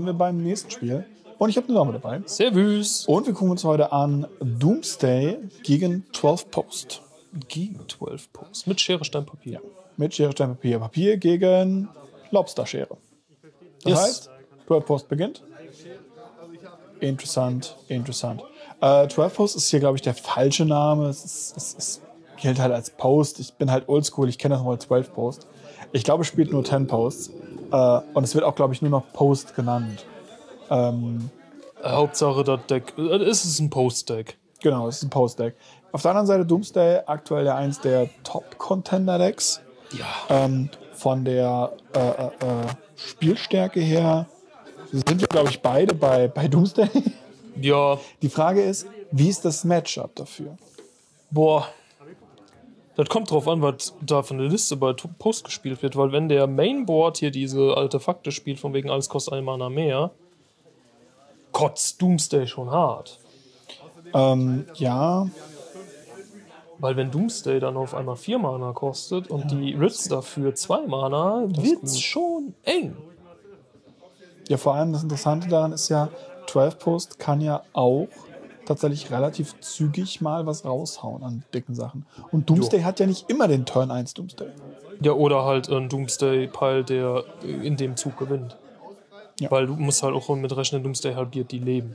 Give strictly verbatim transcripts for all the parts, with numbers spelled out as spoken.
wir beim nächsten Spiel. Und ich habe eine Dame dabei. Servus. Und wir gucken uns heute an Doomsday gegen zwölf Post. Gegen zwölf Post. Mit Schere, Stein, Papier. Ja, mit Schere, Stein, Papier. Papier gegen Lobsterschere. Das Yes. heißt, zwölf Post beginnt. Interessant, interessant. Äh, zwölf Post ist hier, glaube ich, der falsche Name. Es, ist, es, es gilt halt als Post. Ich bin halt oldschool, ich kenne das noch als zwölf Post. Ich glaube, es spielt nur zehn Posts. Äh, und es wird auch, glaube ich, nur noch Post genannt. Ähm, Hauptsache, das Deck. Äh, es ist ein Post-Deck. Genau, es ist ein Post-Deck. Auf der anderen Seite Doomsday, aktuell ja eins der Top-Contender-Decks. Ja. Ähm, von der äh, äh, äh, Spielstärke her sind wir, glaube ich, beide bei, bei Doomsday. Ja. Die Frage ist, wie ist das Matchup dafür? Boah. Das kommt drauf an, was da von der Liste bei Post gespielt wird, weil wenn der Mainboard hier diese Artefakte spielt, von wegen alles kostet ein Mana mehr, kotzt Doomsday schon hart. Ähm, ja. Weil wenn Doomsday dann auf einmal vier Mana kostet und die Ritz dafür zwei Mana, wird's schon eng. Ja, vor allem das Interessante daran ist ja, zwölf Post kann ja auch tatsächlich relativ zügig mal was raushauen an dicken Sachen. Und Doomsday jo. hat ja nicht immer den Turn eins Doomsday. Ja, oder halt ein Doomsday-Pile, der in dem Zug gewinnt. Ja. Weil du musst halt auch mit rechnen, Doomsday halbiert die Leben.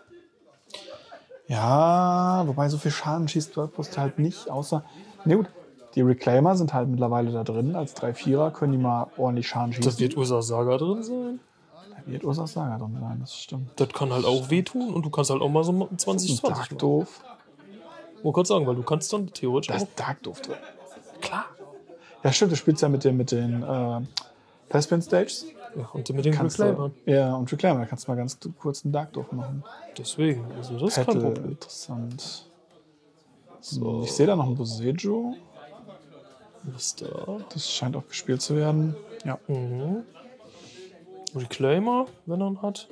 Ja, wobei so viel Schaden schießt zwölf Post halt nicht, außer... Ne gut, die Reclaimer sind halt mittlerweile da drin. Als drei Vierer können die mal ordentlich Schaden schießen. Das wird Ursas Saga drin sein? Da wird Ursas Saga drin sein, das stimmt. Das kann halt auch wehtun und du kannst halt auch mal so zwanzig zwanzig Dark doof. Wollte gerade sagen, weil du kannst dann theoretisch da auch... ist Dark doof drin. Klar. Ja stimmt, du spielst ja mit den, mit den äh, Thespin Stages. Ja, und mit den kannst Reclaimern. Ja, und Reclaimer, da kannst du mal ganz kurz einen Dark doof machen. Deswegen, also das ist kein Problem. Interessant. So. Ich sehe da noch ein Boseiju. Was ist da? Das scheint auch gespielt zu werden. Ja. Mhm. Reclaimer, wenn er ihn hat.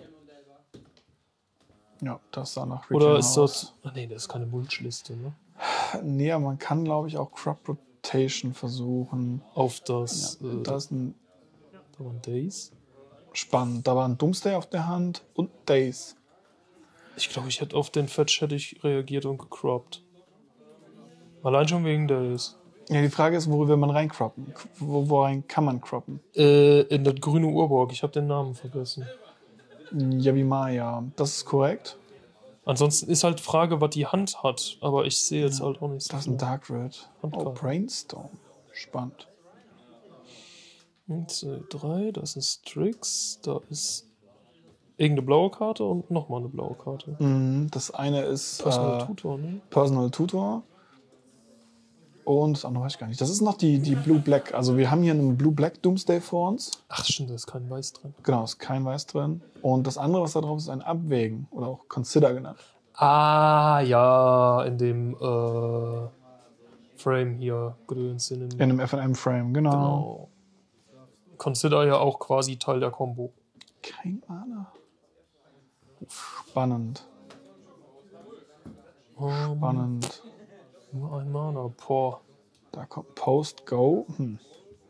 Ja, das sah nach Reclaimer Oder ist aus. das... Ach nee, das ist keine Wunschliste, ne? Nee, aber man kann, glaube ich, auch Crop Rotation versuchen. Auf das... Ja, äh, da ist ein... Da waren Days. Spannend. Da war ein Doomsday auf der Hand und Days. Ich glaube, ich hätte auf den Fetch hätte ich reagiert und gecroppt. Allein schon wegen Days. Ja, die Frage ist, worüber man reincroppen. Wo, wo rein kann man croppen? Äh, in das grüne Urborg. Ich habe den Namen vergessen. Yavimaya. Das ist korrekt. Ansonsten ist halt Frage, was die Hand hat. Aber ich sehe jetzt ja, halt auch nicht so. Das ist ein Dark Red. Handkarte. Oh, Brainstorm. Spannend. eins, zwei, drei. Das ist Strix. Da ist irgendeine blaue Karte und nochmal eine blaue Karte. Mhm, das eine ist Personal äh, Tutor, ne? Personal Tutor. Und das andere weiß ich gar nicht. Das ist noch die, die Blue-Black. Also wir haben hier einen Blue-Black Doomsday vor uns. Ach stimmt, da ist kein Weiß drin. Genau, ist kein Weiß drin. Und das andere, was da drauf ist, ist ein Abwägen. Oder auch Consider genannt. Ah, ja, in dem äh, Frame hier gedöns. In, In einem F N M-Frame, genau. genau. Consider ja auch quasi Teil der Combo. Kein Mana. Spannend. Um, Spannend. Nur ein Mana, boah. Da kommt Post, Go. Hm.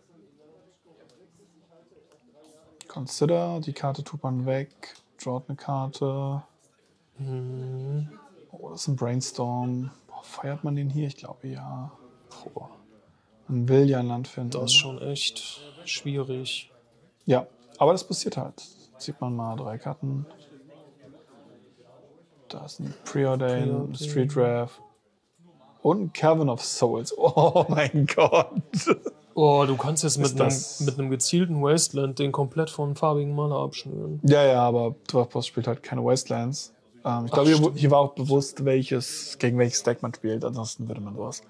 Consider, die Karte tut man weg. Drawt eine Karte. Hm. Oh, das ist ein Brainstorm. Boah, feiert man den hier? Ich glaube, ja. Boah. Man will ja ein Land finden. Das ist schon echt schwierig. Ja, aber das passiert halt. Sieht man mal drei Karten. Da ist ein Preordain, ein Street Draft. Und ein Cavern of Souls. Oh mein Gott. Oh, du kannst jetzt mit einem, das- mit einem gezielten Wasteland den komplett von farbigen Mana abschnüren. Ja, ja, aber Dwarfboss spielt halt keine Wastelands. Ähm, ich Ach, glaube, hier, stimmt. hier war auch bewusst, welches, gegen welches Deck man spielt. Ansonsten würde man sowas.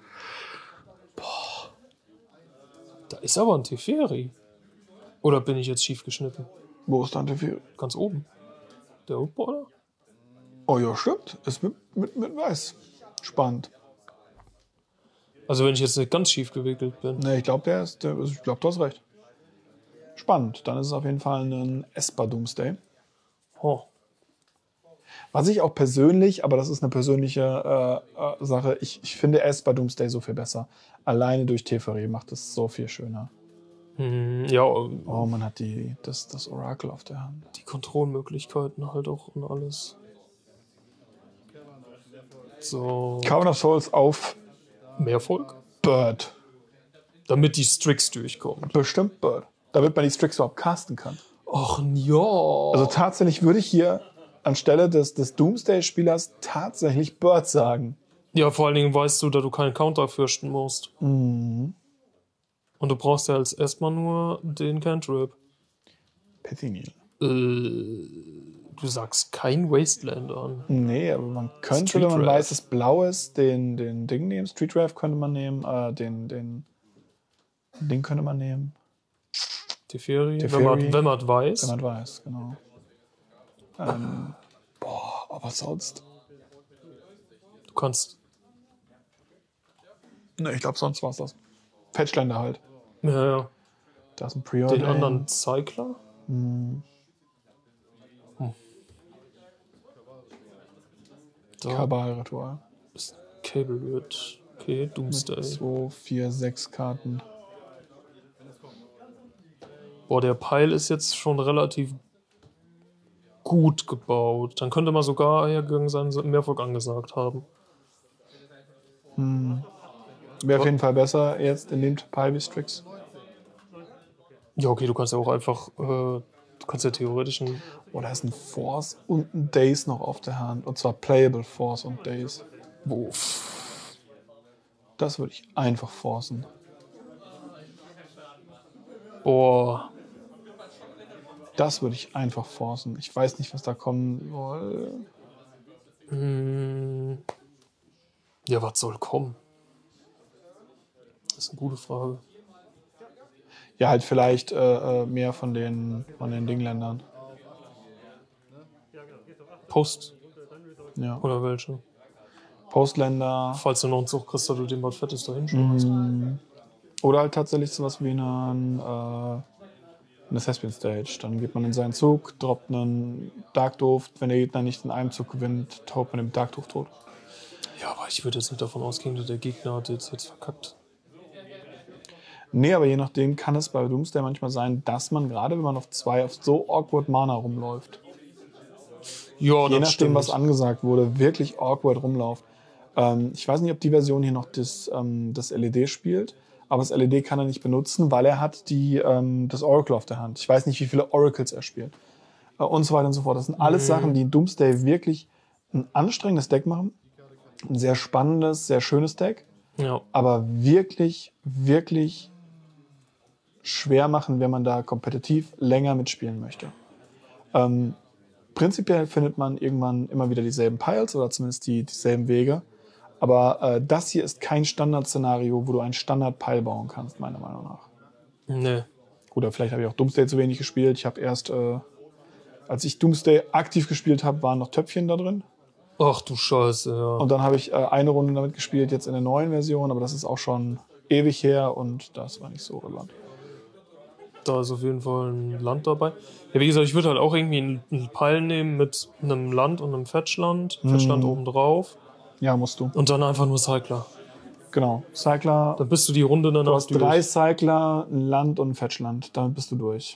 Da ist aber ein Teferi. Oder bin ich jetzt schief geschnitten? Wo ist Dante Fury? Ganz oben. Der Hookborder? Oh ja, stimmt. Ist mit, mit, mit Weiß. Spannend. Also wenn ich jetzt nicht ganz schief gewickelt bin. Ne, ich glaube, der ist. Der, ich glaube, du hast recht. Spannend. Dann ist es auf jeden Fall ein Esper Doomsday. Oh. Was ich auch persönlich, aber das ist eine persönliche äh, äh, Sache, ich, ich finde Esper Doomsday so viel besser. Alleine durch Teferi macht es so viel schöner. Hm, ja, Oh, man hat die, das, das Orakel auf der Hand. die Kontrollmöglichkeiten halt auch und alles. So, Crown of Souls auf mehr Volk? Bird. Damit die Strix durchkommen. Bestimmt Bird. Damit man die Strix überhaupt casten kann. Ach ja. Also tatsächlich würde ich hier anstelle des, des Doomsday-Spielers tatsächlich Bird sagen. Ja, vor allen Dingen weißt du, da du keinen Counter fürchten musst. Mhm. Und du brauchst ja als erstmal nur den Cantrip. Pethinil. Äh, du sagst kein Wasteland an. Nee, aber man könnte, Street wenn man Draft. weiß, dass blau ist, den, den Ding nehmen. Street Draft könnte man nehmen. Äh, den, den Ding könnte man nehmen. Teferi, Teferi. wenn man, wenn man weiß. Wenn man weiß, genau. Ähm, boah, aber sonst. Du kannst. Ne, ich glaube, sonst war es das. Fetchländer halt. Ja, ja. Da ist ein Preordain. Den anderen Cycler? Hm. Hm. Da Kabal-Ritual. ist Cable Rid. Okay, Doomsday. zwei, vier, sechs Karten. Boah, der Pile ist jetzt schon relativ gut gebaut. Dann könnte man sogar hergegangen sein, Mehrfolg angesagt haben. Hm. Wäre auf jeden Fall besser jetzt in dem Pile wie Strix. Ja, okay, du kannst ja auch einfach, äh, du kannst ja theoretisch ein. Oh, da ist ein Force und ein Daze noch auf der Hand. Und zwar Playable Force und Daze. Wo? Das würde ich einfach forcen. Boah. Das würde ich einfach forcen. Ich weiß nicht, was da kommen soll. Hm. Ja, was soll kommen? Das ist eine gute Frage. Ja, halt vielleicht äh, mehr von den, von den Dingländern. Post Ja. oder welche? Postländer. Falls du noch einen Zug kriegst, dass du dem was Fettes da hinschmeißt. Mm. Oder halt tatsächlich sowas wie einen, äh, eine Thespian Stage. Dann geht man in seinen Zug, droppt einen Darkduft. Wenn der Gegner nicht in einem Zug gewinnt, haut man den Darkduft tot. Ja, aber ich würde jetzt nicht davon ausgehen, dass der Gegner hat jetzt, jetzt verkackt. Nee, aber je nachdem kann es bei Doomsday manchmal sein, dass man, gerade wenn man auf zwei, auf so awkward Mana rumläuft, Ja, je nachdem, stimmt. was angesagt wurde, wirklich awkward rumläuft. Ähm, ich weiß nicht, ob die Version hier noch das, ähm, das L E D spielt, aber das L E D kann er nicht benutzen, weil er hat die, ähm, das Oracle auf der Hand. Ich weiß nicht, wie viele Oracles er spielt. Äh, und so weiter und so fort. Das sind alles Mhm. Sachen, die in Doomsday wirklich ein anstrengendes Deck machen. Ein sehr spannendes, sehr schönes Deck. Ja. Aber wirklich, wirklich schwer machen, wenn man da kompetitiv länger mitspielen möchte. Ähm, prinzipiell findet man irgendwann immer wieder dieselben Piles oder zumindest die, dieselben Wege. Aber äh, das hier ist kein Standardszenario, wo du einen Standard-Pile bauen kannst, meiner Meinung nach. Nee. Oder vielleicht habe ich auch Doomsday zu wenig gespielt. Ich habe erst, äh, als ich Doomsday aktiv gespielt habe, waren noch Töpfchen da drin. Ach du Scheiße, ja. Und dann habe ich äh, eine Runde damit gespielt, jetzt in der neuen Version, aber das ist auch schon ewig her und das war nicht so relevant. Da ist auf jeden Fall ein Land dabei. Ja, wie gesagt, ich würde halt auch irgendwie einen, einen Pile nehmen mit einem Land und einem Fetchland. Fetchland oben drauf. Ja, musst du. Und dann einfach nur Cycler. Genau. Cycler. Dann bist du die Runde danach Du hast durch. drei Cycler, ein Land und ein Fetchland. Damit bist du durch.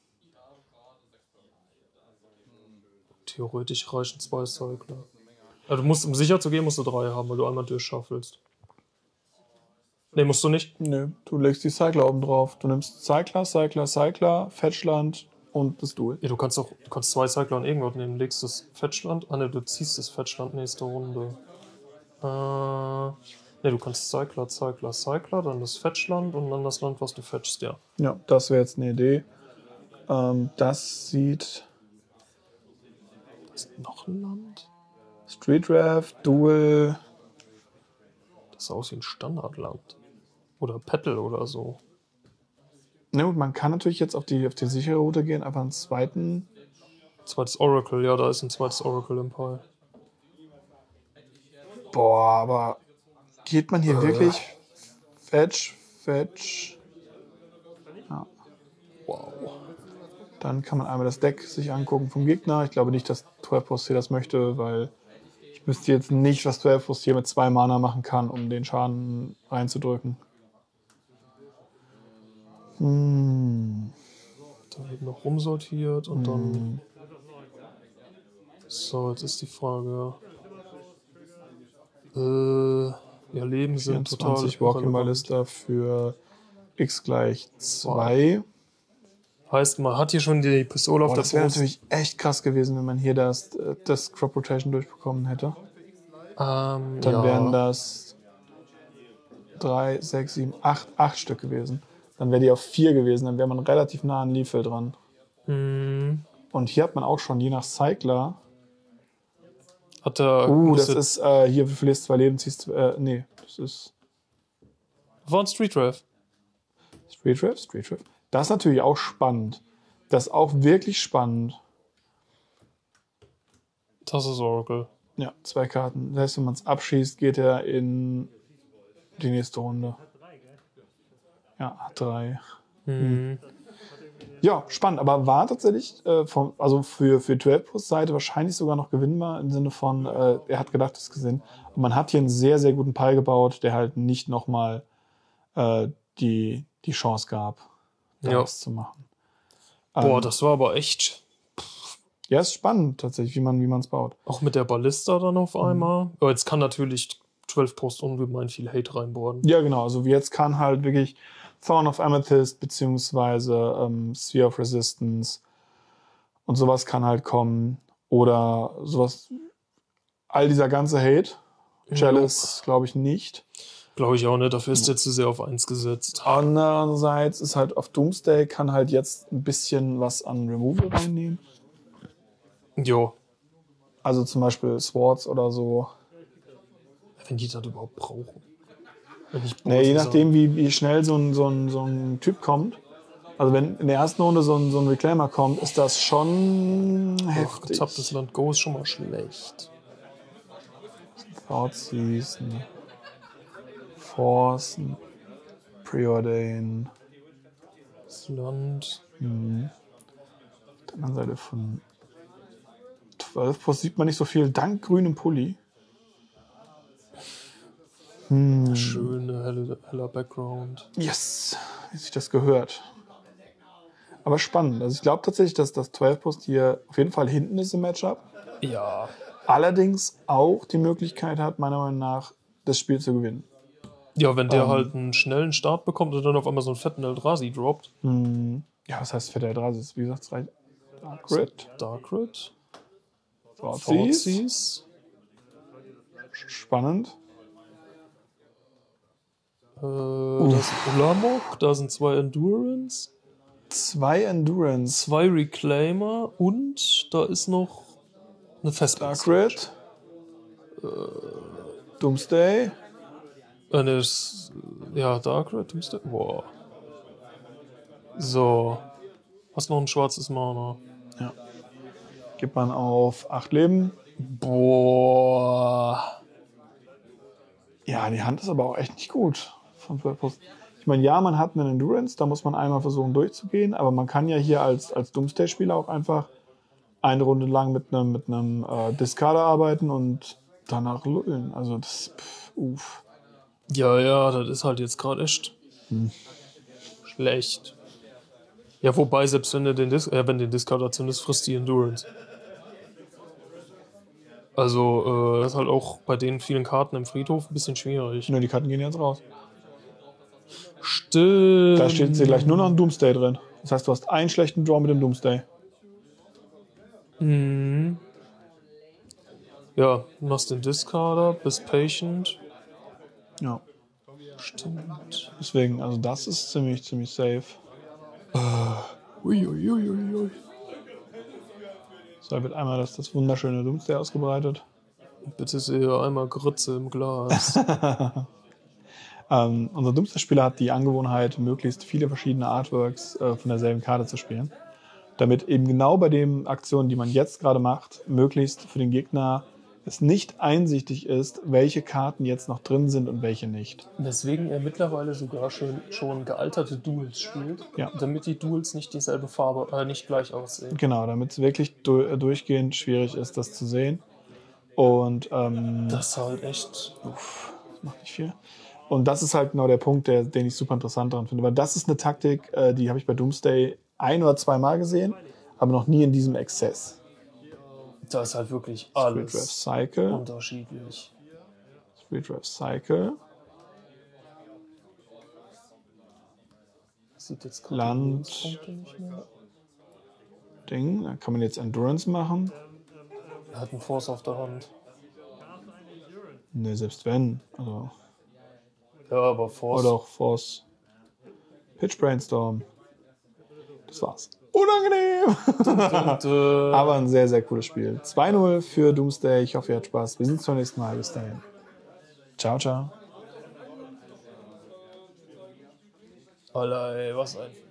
Theoretisch reichen zwei Cycler. Ja, du musst, um sicher zu gehen, musst du drei haben, weil du einmal durchschaffelst. Ne, musst du nicht. Nö, du legst die Cycler oben drauf. Du nimmst Cycler, Cycler, Cycler, Fetchland und bist durch. Ja, du kannst auch du kannst zwei Cycler und irgendwas nehmen. Legst das Fetchland. Ah ne, du ziehst das Fetchland nächste Runde. Äh, ne, du kannst Cycler, Cycler, Cycler, dann das Fetchland und dann das Land, was du fetchst, ja. Ja, das wäre jetzt eine Idee. Ähm, das sieht Ist noch ein Land? Street Draft, Duel. Das sah aus wie ein Standardland. Oder Petal oder so. Na gut, man kann natürlich jetzt auf die, auf die sichere Route gehen, aber einen zweiten. Zweites Oracle, ja, da ist ein zweites Oracle im Pile. Boah, aber geht man hier Äh. wirklich Fetch, Fetch? Ja. Wow. Dann kann man einmal das Deck sich angucken vom Gegner. Ich glaube nicht, dass zwölf Plus hier das möchte, weil ich wüsste jetzt nicht, was zwölf Plus hier mit zwei Mana machen kann, um den Schaden reinzudrücken. Hm. Da wird noch rumsortiert und dann. Hm. So, jetzt ist die Frage. Äh, ja, Leben sind total. vierundzwanzig Walking irrelevant. Ballista für x gleich zwei. Heißt, man hat hier schon die Pistole auf Boah, der das wäre Brust. natürlich echt krass gewesen, wenn man hier das, das Crop Rotation durchbekommen hätte. Ähm, Dann ja. wären das drei, sechs, sieben, acht, acht Stück gewesen. Dann wäre die auf vier gewesen, dann wäre man relativ nah an Lethal dran. Hm. Und hier hat man auch schon, je nach Cycler. Hat der. Uh, das musste- ist, äh, hier, du verlierst zwei Leben, ziehst, äh, nee, das ist War ein Street Rev. Street Rev, Street Rev. Das ist natürlich auch spannend. Das ist auch wirklich spannend. Das ist Oracle. Ja, zwei Karten. Das heißt, wenn man es abschießt, geht er in die nächste Runde. Ja, A drei. Hm. Ja, spannend, aber war tatsächlich äh, vom, also für, für zwölf-Plus-Seite wahrscheinlich sogar noch gewinnbar im Sinne von, äh, er hat gedacht, das gesehen. Und man hat hier einen sehr, sehr guten Pile gebaut, der halt nicht nochmal äh, die, die Chance gab, da Ja. was zu machen. Boah, Ähm, das war aber echt. Ja, ist spannend tatsächlich, wie man wie man es baut. Auch mit der Ballista dann auf Mhm. einmal. Aber jetzt kann natürlich zwölf Post ungemein viel Hate reinbohren. Ja, genau. Also wie jetzt kann halt wirklich Thorn of Amethyst beziehungsweise ähm, Sphere of Resistance und sowas kann halt kommen. Oder sowas, all dieser ganze Hate. Chalice glaube ich nicht. Glaube ich auch nicht. Dafür ist der zu sehr auf eins gesetzt. Andererseits ist halt auf Doomsday kann halt jetzt ein bisschen was an Removal reinnehmen. Jo. Also zum Beispiel Swords oder so. Wenn die das überhaupt brauchen. Wenn ich Nee, je Bosen nachdem, wie, wie schnell so ein, so, ein, so ein Typ kommt. Also wenn in der ersten Runde so ein, so ein Reclaimer kommt, ist das schon sage, ach, heftig. getapptes Land Go ist schon mal schlecht. Thoughtseason, Force, Preordain. Das Land. Hm. Auf der anderen Seite von zwölf Plus sieht man nicht so viel, dank grünem Pulli. Hm. Schöne, helle, heller Background. Yes, wie sich das gehört. Aber spannend. Also ich glaube tatsächlich, dass das zwölf Plus hier auf jeden Fall hinten ist im Matchup. Ja. Allerdings auch die Möglichkeit hat, meiner Meinung nach, das Spiel zu gewinnen. Ja, wenn der Ähm. halt einen schnellen Start bekommt und dann auf einmal so einen fetten Eldrazi droppt. Hm. Ja, was heißt Fetter Drasis? Wie gesagt, es reicht. Dark Red, Darkrit. Thoughtseize. Thoughtseize. Spannend. Äh, da ist Ulamog, da sind zwei Endurance, Zwei Endurance. zwei Reclaimer und da ist noch eine Festplatte. Dark Red. Doomsday. Äh, ne, ist, ja, Darkrit, Doomsday. Boah. So. Hast noch ein schwarzes Mana. Ja. Gibt man auf acht Leben. Boah. Ja, die Hand ist aber auch echt nicht gut. Von zwölf Plus. Ich meine, ja, man hat einen Endurance, da muss man einmal versuchen durchzugehen, aber man kann ja hier als, als Doomsday-Spieler auch einfach eine Runde lang mit einem mit einem äh, Discarder arbeiten und danach lullen. Also das, pff, uff. Ja, ja, das ist halt jetzt gerade echt Hm. schlecht. Ja, wobei, selbst wenn du den, Dis äh, wenn den Discard zündest, frisst die Endurance. Also, äh, das ist halt auch bei den vielen Karten im Friedhof ein bisschen schwierig. Nur die Karten gehen jetzt raus. Stimmt. Da steht hier gleich nur noch ein Doomsday drin. Das heißt, du hast einen schlechten Draw mit dem Doomsday. Mhm. Ja, du machst den Discarder, bist patient. Ja. Stimmt. Deswegen, also das ist ziemlich, ziemlich safe. Uiuiuiui. So, da wird einmal das, das wunderschöne Doomsday ausgebreitet. Bitte sehe einmal Grütze im Glas. Ähm, unser Doomsday-Spieler hat die Angewohnheit, möglichst viele verschiedene Artworks äh, von derselben Karte zu spielen. Damit eben genau bei den Aktionen, die man jetzt gerade macht, möglichst für den Gegner es nicht einsichtig ist, welche Karten jetzt noch drin sind und welche nicht. Deswegen er mittlerweile sogar schon, schon gealterte Duels spielt, Ja. damit die Duels nicht dieselbe Farbe, äh, nicht gleich aussehen. Genau, damit es wirklich du äh, durchgehend schwierig ist, das zu sehen. Und ähm, Das ist halt echt. uff, das macht nicht viel. Und das ist halt genau der Punkt, der, den ich super interessant daran finde. Weil das ist eine Taktik, äh, die habe ich bei Doomsday ein- oder zweimal gesehen, aber noch nie in diesem Exzess. Da ist halt wirklich Street alles Drive Cycle. unterschiedlich. Street Drive Cycle. Sieht jetzt gerade Land. die Lebenspunkte nicht mehr. Ding. Da kann man jetzt Endurance machen. Er hat einen Force auf der Hand. Ne, selbst wenn. Also, Ja, aber Force. oder auch Force. Pitch Brainstorm. Das war's. Unangenehm! Und, äh, Aber ein sehr, sehr cooles Spiel. zwei null für Doomsday. Ich hoffe, ihr habt Spaß. Wir sehen uns beim nächsten Mal. Bis dahin. Ciao, ciao. Alter, ey, was ein